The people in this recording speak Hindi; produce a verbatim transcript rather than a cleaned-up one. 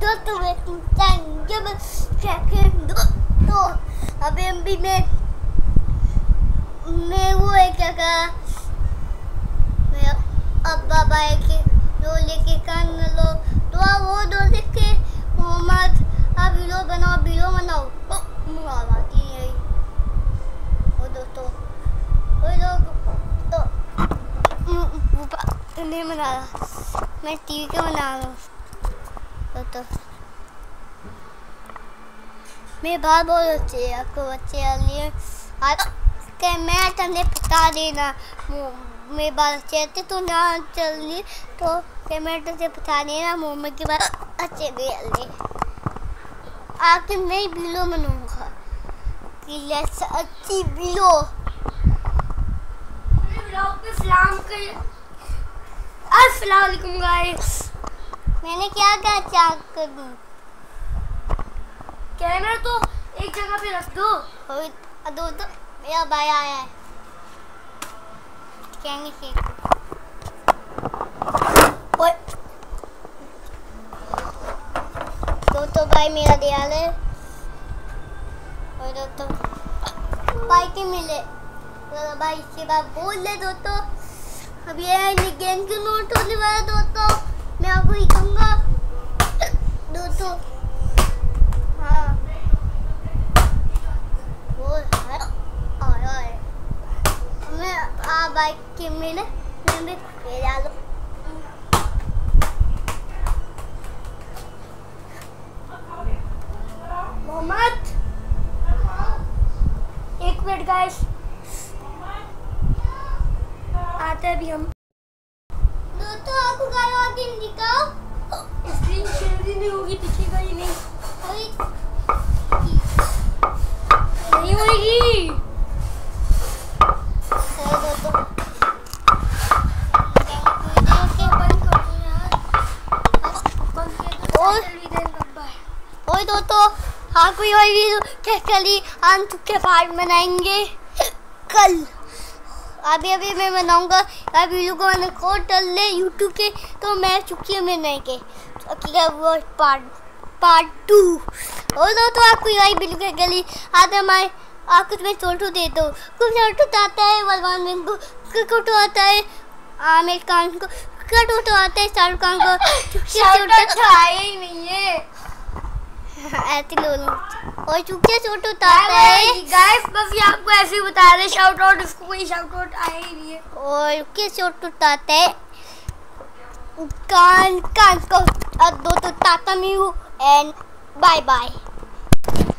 दोस्तों जब सेकंड दोस्तों अभी अभी मैं मैं वो है क्या कहा मैं अब्बा भाई के दो लेके कान लो तो वो दो लेके मोहम्मद आप वीडियो बनाओ वीडियो बनाओ आवाज आती है वो दोस्तों वो लोग तो नहीं बना रहा मैं टीवी के बना रहा हूँ तो मेरे बात बहुत अच्छे है आपको बच्चे लिए के मैं तंदे बता देना मेरे बात अच्छे थे तो ना चलनी तो के मैं तुझे बता देना मोहम्मद के बात अच्छे भी ले आके मैं वीडियो बनाऊंगा कि ऐसा अच्छी वीडियो सलाम कर अस्सलाम वालेकुम गाइस। मैंने क्या क्या चेक कर दूं कैमरा तो एक जगह पे रख दो दो तो मेरा भाई आया है कहेंगे कि ओए तो तो भाई मेरा दयाल है और दो तो भाई के मिले तो भाई इसके बाद बोल ले दो तो अब ये गेम के नोट होने वाला दोस्तों मैं आपको दिखाऊंगा दोस्तों हाँ वो है और और मैं आ बाइक के मिले मैं भी ले जा लो मोहम्मद एक मिनट गाइस आते हैं अभी हम दोस्तों आपको गाड़ी आगे दिखाओ स्क्रीन शेयर ही नहीं होगी दिखेगा ही नहीं नहीं होगी ओए दोस्तों हाँ कोई और क्या कल हम चुके पार्ट बनाएंगे कल अभी अभी मैं बनाऊंगा अभी वीडियो को मैंने कोड डाल ले यूट्यूब के तो मैं चुकी हूँ मैंने के क्या वो पार्ट पार्ट टू और दो तो आपको यही वीडियो के गली आते मैं आपको मैं छोटू दे दो कुछ छोटू आता है बलवान सिंह को कुछ आता है आमिर खान को कट तो आता है शाहरुख खान को छोटा आया ही नहीं है ऐसे लोग और चुके छोटू आता है गाइस बस ये आपको ऐसे ही बता रहे शाउट आउट इसको कोई शाउट आउट आया ही नहीं है और के छोटू आता है कान कान को दो तो ताता मी हूँ एंड बाय बाय।